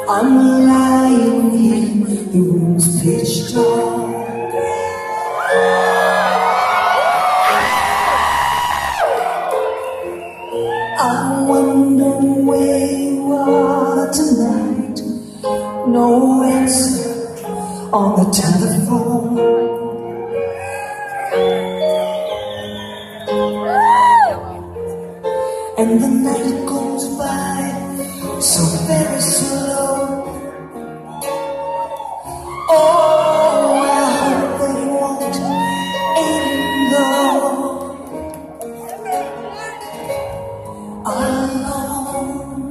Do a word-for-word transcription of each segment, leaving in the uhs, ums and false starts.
I'm lying here, the room's pitch dark. I wonder where you are tonight. No answer on the telephone. And the night goes by so very slow. Oh, I hope they won't end though alone.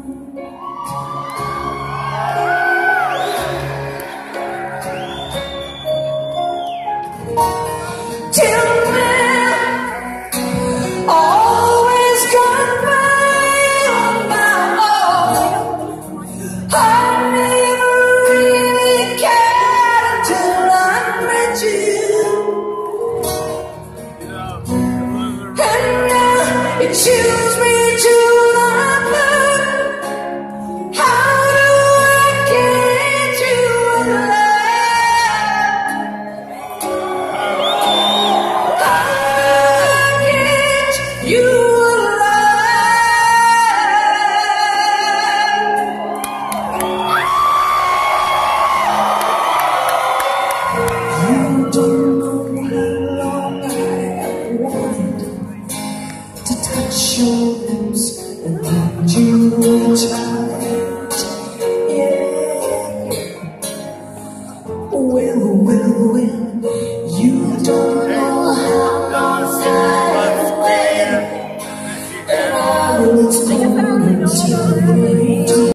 Till then, always come by on my own. I never really cared until I met you. And now you choose me to love you. How do I get you alive? How do I get you alive? You don't know how long I have wanted to touch your lips and hold you tight.